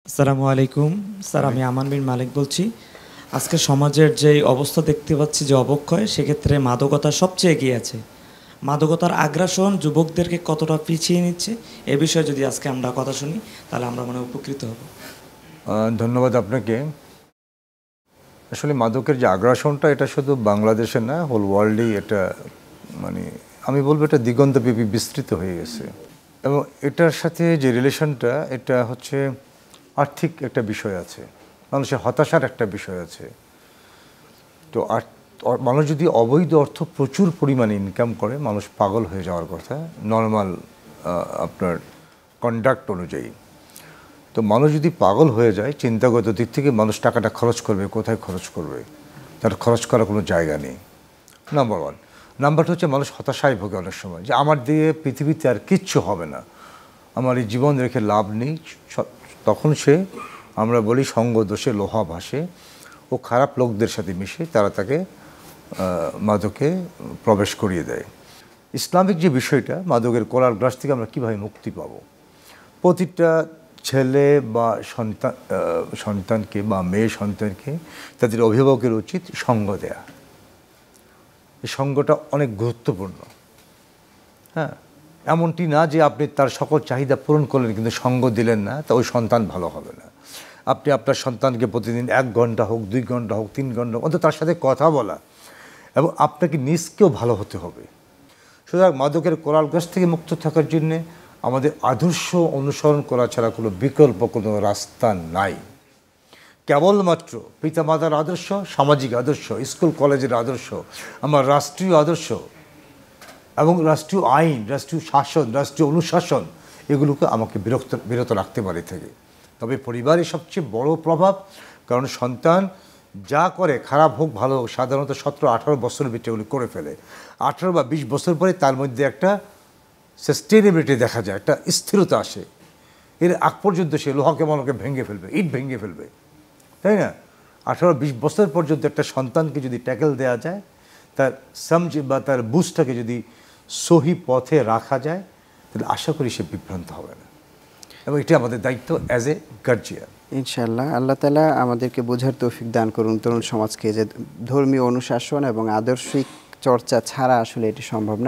আসসালামু আলাইকুম স্যার, আমি আমান বিন মালিক বলছি। আজকে সমাজের যে অবস্থা দেখতে পাচ্ছি, যে অবক্ষয়, সেক্ষেত্রে মাদকতা সবচেয়ে এগিয়ে আছে। মাদকতার আগ্রাসন যুবকদেরকে কতটা পিছিয়ে নিচ্ছে, এ বিষয়ে যদি আজকে আমরা কথা শুনি, তাহলে আমরা মনে হয় উপকৃত হব। ধন্যবাদ আপনাকে। আসলে মাদকের যে আগ্রাসনটা, এটা শুধু বাংলাদেশে না, হোল ওয়ার্ল্ডেই এটা, মানে আমি বলবো এটা দিগন্তব্যাপী বিস্তৃত হয়ে গেছে। এবং এটার সাথে যে রিলেশনটা, এটা হচ্ছে আর্থিক একটা বিষয় আছে, মানুষের হতাশার একটা বিষয় আছে। তো মানুষ যদি অবৈধ অর্থ প্রচুর পরিমাণে ইনকাম করে, মানুষ পাগল হয়ে যাওয়ার কথা নর্মাল আপনার কন্ডাক্ট অনুযায়ী। তো মানুষ যদি পাগল হয়ে যায়, চিন্তাগত দিক থেকে মানুষ টাকাটা খরচ করবে, কোথায় খরচ করবে, তার খরচ করার কোনো জায়গা নেই, নাম্বার ওয়ান। নাম্বার টু হচ্ছে মানুষ হতাশায় ভোগে অনেক সময়, যে আমার দিয়ে পৃথিবীতে আর কিচ্ছু হবে না, আমার এই জীবন রেখে লাভ নেই। তখন সে, আমরা বলি সঙ্গ দোষে লোহা ভাসে, ও খারাপ লোকদের সাথে মিশে তারা তাকে মাদকে প্রবেশ করিয়ে দেয়। ইসলামিক যে বিষয়টা, মাদকের কলার গ্রাস থেকে আমরা কীভাবে মুক্তি পাব, প্রতিটা ছেলে বা সন্তানকে বা মেয়ে সন্তানকে তাদের অভিভাবকের উচিত সঙ্গ দেয়া। এই সঙ্গটা অনেক গুরুত্বপূর্ণ। হ্যাঁ, এমনটি না যে আপনি তার সকল চাহিদা পূরণ করলেন কিন্তু সঙ্গ দিলেন না, তা ওই সন্তান ভালো হবে না। আপনি আপনার সন্তানকে প্রতিদিন 1 ঘন্টা হোক, 2 ঘন্টা হোক, 3 ঘন্টা হোক, অন্তত তার সাথে কথা বলা, এবং আপনাকে নিজকেও ভালো হতে হবে। সুতরাং মাদকের কোলালগ্রাস থেকে মুক্ত থাকার জন্যে আমাদের আদর্শ অনুসরণ করা ছাড়া কোনো বিকল্প কোনো রাস্তা নাই। কেবলমাত্র পিতামাতার আদর্শ, সামাজিক আদর্শ, স্কুল কলেজের আদর্শ, আমার রাষ্ট্রীয় আদর্শ এবং রাষ্ট্রীয় আইন, রাষ্ট্রীয় শাসন, রাষ্ট্রীয় অনুশাসন, এগুলোকে আমাকে বিরত রাখতে পারে থেকে। তবে পরিবারের সবচেয়ে বড় প্রভাব, কারণ সন্তান যা করে, খারাপ হোক ভালো হোক, সাধারণত 17-18 বছরের ভিতরে এগুলি করে ফেলে। 18 বা 20 বছর পরে তার মধ্যে একটা সাস্টেনেবিলিটি দেখা যায়, একটা স্থিরতা আসে। এর আগ পর্যন্ত সে লোহাকে মলকে ভেঙে ফেলবে, ইট ভেঙে ফেলবে, তাই না? 18-20 বছর পর্যন্ত একটা সন্তানকে যদি ট্যাকেল দেওয়া যায়, তার সমঝ বা তার বুঝটাকে যদি সহি পথে রাখা যায়, তাহলে আশা করি সে বিভ্রান্ত হবে না। এবং এটি আমাদের দায়িত্ব অ্যাজ এ গার্জিয়ান। ইনশাআল্লাহ আল্লাহ তাআলা আমাদেরকে বোঝার তৌফিক দান করুন তরুণ সমাজকে, যে ধর্মীয় অনুশাসন এবং আদর্শিক চর্চা ছাড়া আসলে এটি সম্ভব না।